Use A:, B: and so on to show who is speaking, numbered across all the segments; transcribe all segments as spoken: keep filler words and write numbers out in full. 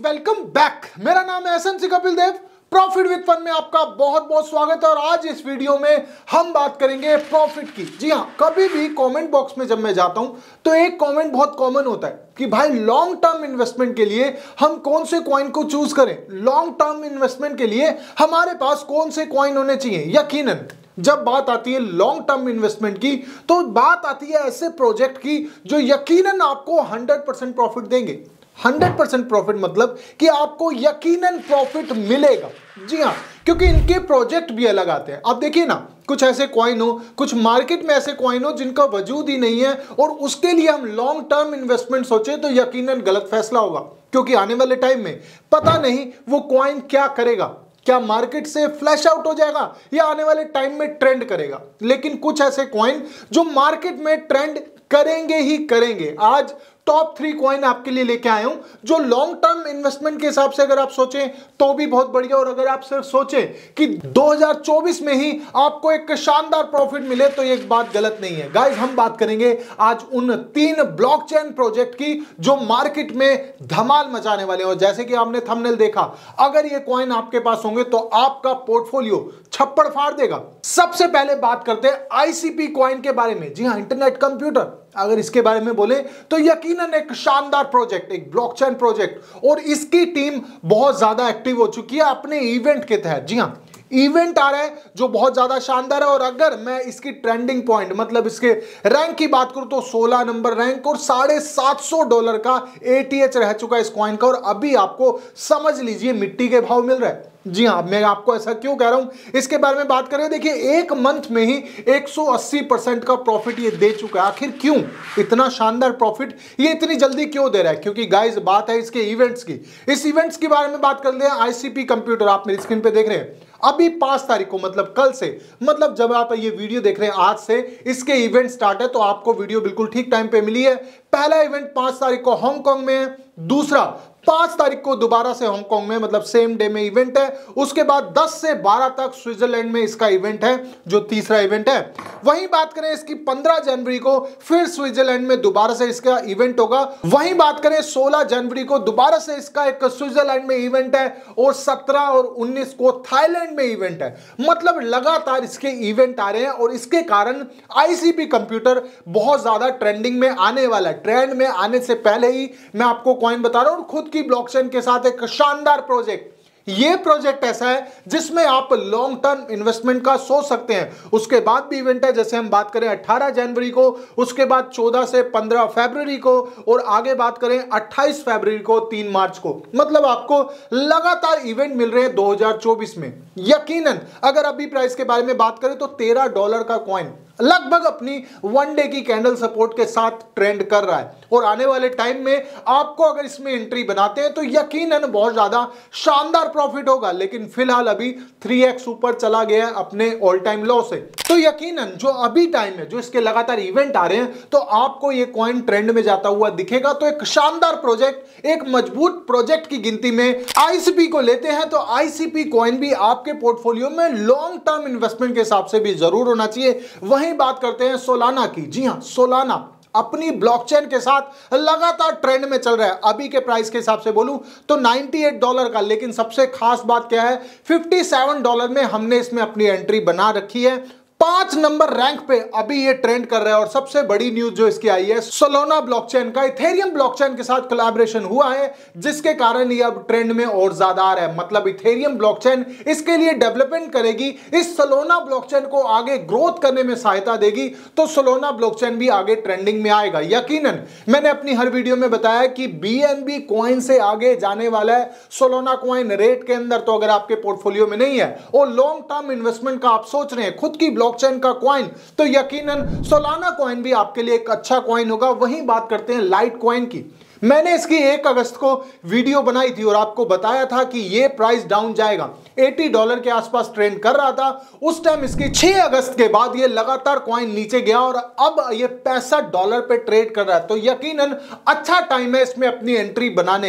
A: Welcome back. मेरा नाम है S N C Kapil Dev. Profit with fun में आपका बहुत बहुत स्वागत है। और आज इस वीडियो में हम बात करेंगे प्रॉफिट की। जी हाँ, कभी भी कमेंट बॉक्स में जब मैं जाता हूं तो एक कमेंट बहुत कॉमन होता है कि भाई लॉन्ग टर्म इन्वेस्टमेंट के लिए हम कौन से कॉइन को चूज करें, लॉन्ग टर्म इन्वेस्टमेंट के लिए हमारे पास कौन से कॉइन होने चाहिए। यकीनन जब बात आती है लॉन्ग टर्म इन्वेस्टमेंट की तो बात आती है ऐसे प्रोजेक्ट की जो यकीनन आपको हंड्रेड परसेंट प्रॉफिट देंगे। हंड्रेड परसेंट प्रॉफिट मतलब कि आपको यकीनन प्रॉफिट मिलेगा। जी हाँ, क्योंकि इनके प्रोजेक्ट भी अलग आते हैं। अब देखिए ना, कुछ ऐसे कॉइन हो, कुछ मार्केट में ऐसे कॉइन हो जिनका वजूद ही नहीं है और उसके लिए हम लॉन्ग टर्म इन्वेस्टमेंट सोचे तो यकीनन गलत फैसला होगा, क्योंकि आने वाले टाइम में पता नहीं वो कॉइन क्या करेगा, क्या मार्केट से फ्लैश आउट हो जाएगा या आने वाले टाइम में ट्रेंड करेगा। लेकिन कुछ ऐसे कॉइन जो मार्केट में ट्रेंड करेंगे ही करेंगे। आज टॉप थ्री कॉइन आपके लिए लेके आया हूं जो लॉन्ग टर्म इन्वेस्टमेंट के हिसाब से अगर आप सोचें तो भी बहुत बढ़िया, और अगर आप सिर्फ सोचें कि दो हज़ार चौबीस में ही आपको एक शानदार प्रॉफिट मिले तो ये एक बात गलत नहीं है। गाइस, हम बात करेंगे आज उन तीन ब्लॉकचेन प्रोजेक्ट की जो मार्केट में धमाल मचाने वाले हैं। और जैसे कि आपने थंबनेल देखा, अगर ये कॉइन आपके पास होंगे तो आपका पोर्टफोलियो छप्पड़ फाड़ देगा। सबसे पहले बात करते हैं आईसीपी कॉइन के बारे में। जी हाँ, इंटरनेट कंप्यूटर, अगर इसके बारे में बोले तो यकीनन एक शानदार प्रोजेक्ट, एक ब्लॉकचेन प्रोजेक्ट, और इसकी टीम बहुत ज्यादा एक्टिव हो चुकी है अपने इवेंट के तहत। जी हाँ, इवेंट आ रहा है जो बहुत ज्यादा शानदार है। और अगर मैं इसकी ट्रेंडिंग पॉइंट मतलब इसके रैंक की बात करूं तो सोलह नंबर रैंक और साढ़े सात सौ डॉलर का एटीएच रह चुका है इस कॉइन का। और अभी आपको समझ लीजिए मिट्टी के भाव मिल रहा है। जी हाँ, मैं आपको ऐसा क्यों कह रहा हूं, इसके बारे में बात करें। देखिए, एक मंथ में ही एक सौ अस्सी परसेंट का प्रॉफिट ये दे चुका है। आखिर क्यों इतना शानदार प्रॉफिट ये इतनी जल्दी क्यों दे रहा है? क्योंकि गाइस बात है इसके इवेंट्स की। इस इवेंट्स के बारे में बात कर ले। आईसीपी कंप्यूटर आप मेरी स्क्रीन पे देख रहे हैं, अभी पांच तारीख को मतलब कल से, मतलब जब आप ये वीडियो देख रहे हैं आज से इसके इवेंट स्टार्ट है, तो आपको वीडियो बिल्कुल ठीक टाइम पे मिली है। पहला इवेंट पांच तारीख को हांगकांग में है, दूसरा पांच तारीख को दोबारा से हांगकांग में, मतलब सेम डे में इवेंट है। उसके बाद दस से बारह तक स्विट्जरलैंड में इसका इवेंट है जो तीसरा इवेंट है। वहीं बात करें इसकी पंद्रह जनवरी को फिर स्विट्जरलैंड में दोबारा से इसका इवेंट होगा। वहीं बात करें सोलह जनवरी को दोबारा से इसका एक स्विट्जरलैंड में इवेंट है और सत्रह और उन्नीस को थाईलैंड में इवेंट है। मतलब लगातार इसके इवेंट आ रहे हैं और इसके कारण आईसीपी कंप्यूटर बहुत ज्यादा ट्रेंडिंग में आने वाला है। ट्रेंड में आने से पहले ही मैं आपको कॉइन बता रहा हूं, खुद की ब्लॉकचेन के साथ एक शानदार प्रोजेक्ट। ये प्रोजेक्ट ऐसा है जिसमें आप लॉन्ग टर्म इन्वेस्टमेंट का सोच सकते हैं। उसके बाद भी इवेंट है, जैसे हम बात करें अठारह जनवरी को, उसके बाद चौदह से पंद्रह फरवरी को, और आगे बात करें अट्ठाईस फरवरी को, तीन मार्च को। मतलब आपको लगातार इवेंट मिल रहे हैं दो हज़ार चौबीस में। यकीनन अगर अभी प्राइस के बारे में बात करें तो तेरह डॉलर का कॉइन लगभग अपनी वन डे की कैंडल सपोर्ट के साथ ट्रेंड कर रहा है। और आने वाले टाइम में आपको अगर इसमें एंट्री बनाते हैं तो यकीनन बहुत ज्यादा शानदार प्रॉफिट होगा। लेकिन फिलहाल अभी थ्री एक्स ऊपर चला गया है अपने ऑल टाइम लो से। तो यकीनन जो अभी टाइम है, जो इसके लगातार इवेंट आ रहे हैं, तो आपको ये कॉइन ट्रेंड में जाता हुआ दिखेगा। तो एक शानदार प्रोजेक्ट, एक मजबूत प्रोजेक्ट की गिनती में आईसीपी को लेते हैं तो आईसीपी कॉइन भी आपके पोर्टफोलियो में लॉन्ग टर्म इन्वेस्टमेंट के हिसाब से भी जरूर होना चाहिए। वहीं बात करते हैं सोलाना की। जी हां, सोलाना अपनी ब्लॉकचेन के साथ लगातार ट्रेंड में चल रहा है। अभी के प्राइस के हिसाब से बोलूं तो अट्ठानवे डॉलर का, लेकिन सबसे खास बात क्या है, सत्तावन डॉलर में हमने इसमें अपनी एंट्री बना रखी है। पांच नंबर रैंक पे अभी ये ट्रेंड कर रहा है। और सबसे बड़ी न्यूज जो इसकी आई है, सोलाना ब्लॉकचेन का इथेरियम ब्लॉकचेन के साथ कोलैबोरेशन हुआ है, जिसके कारण ये अब ट्रेंड में और ज्यादा आ रहा है। मतलब इथेरियम ब्लॉकचेन इसके लिए डेवलपमेंट करेगी, इस सोलाना ब्लॉकचेन को आगे ग्रोथ करने में सहायता देगी, तो सोलाना ब्लॉकचेन भी आगे ट्रेंडिंग में आएगा। यकीनन मैंने अपनी हर वीडियो में बताया कि बीएनबी कॉइन से आगे जाने वाला है सोलाना कॉइन रेट के अंदर। तो अगर आपके पोर्टफोलियो में नहीं है और लॉन्ग टर्म इन्वेस्टमेंट का आप सोच रहे हैं, खुद की ब्लॉकचेन का कॉइन, तो यकीनन सोलाना कॉइन भी आपके लिए एक अच्छा कॉइन होगा। वहीं बात करते हैं लाइट कॉइन की। मैंने इसकी एक अगस्त को वीडियो बनाई थी और आपको बताया था कि ये प्राइस डाउन जाएगा, अस्सी डॉलर के आसपास ट्रेंड कर रहा था। उस टाइम इसकी छह अगस्त के बाद ये लगातार कॉइन नीचे गया और अब ये पैंसठ डॉलर पे ट्रेड कर रहा है। तो यकीनन अच्छा टाइम है इसमें अपनी एंट्री बनाने का।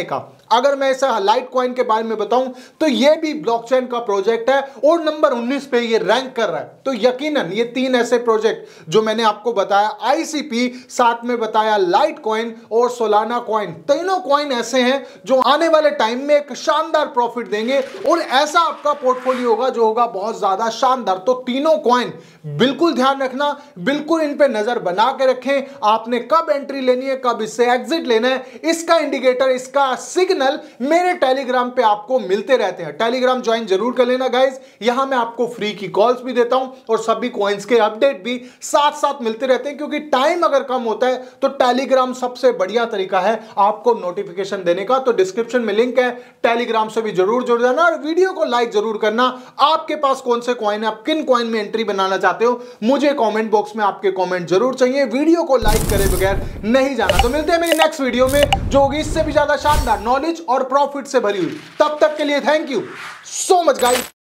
A: अगर मैं ऐसा लाइट कॉइन के बारे में बताऊं तो ये भी ब्लॉकचेन का प्रोजेक्ट है और नंबर उन्नीस पे ये रैंक कर रहा है। तो यकीनन ये तीन ऐसे प्रोजेक्ट जो मैंने आपको बताया, आईसीपी, साथ में बताया लाइट कॉइन और सोलाना कॉइन, तीनों कॉइन ऐसे हैं जो आने वाले टाइम में एक शानदार प्रॉफिट देंगे और ऐसा आपका पोर्टफोलियो होगा जो होगा बहुत ज्यादा शानदार। तो तीनों कॉइन बिल्कुल ध्यान रखना, बिल्कुल इन पे नजर बना के रखें। आपने कब एंट्री लेनी है, कब इससे एग्जिट लेना है, इसका इंडिकेटर, इसका सिग्नल मेरे टेलीग्राम पे आपको मिलते रहते हैं। टेलीग्राम ज्वाइन जरूर कर लेना गाइस, यहां मैं आपको फ्री की कॉल्स भी देता हूं और सभी कॉइन्स के अपडेट भी साथ साथ मिलते रहते हैं, क्योंकि टाइम अगर कम होता है तो टेलीग्राम सबसे बढ़िया तरीका है आपको नोटिफिकेशन देने का। तो डिस्क्रिप्शन में लिंक है, टेलीग्राम से भी जरूर जुड़ जाना और वीडियो को लाइक जरूर करना। आपके पास कौन से कॉइन है, आप किन कॉइन में एंट्री बनाना चाहते हो, मुझे कमेंट बॉक्स में आपके कमेंट जरूर चाहिए। वीडियो को लाइक करे बगैर नहीं जाना। तो मिलते हैं मेरी नेक्स्ट वीडियो में जो होगी इससे भी ज्यादा शानदार, नॉलेज और प्रॉफिट से भरी हुई। तब तक के लिए thank you so much guys.